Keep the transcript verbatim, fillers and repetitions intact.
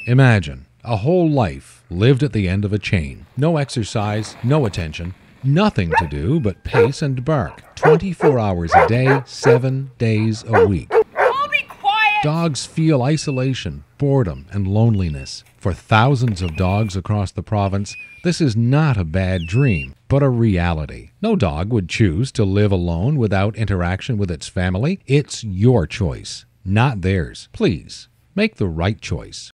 Imagine a whole life lived at the end of a chain. No exercise, no attention, nothing to do but pace and bark. twenty-four hours a day, seven days a week. All be quiet! Dogs feel isolation, boredom, and loneliness. For thousands of dogs across the province, this is not a bad dream, but a reality. No dog would choose to live alone without interaction with its family. It's your choice, not theirs. Please, make the right choice.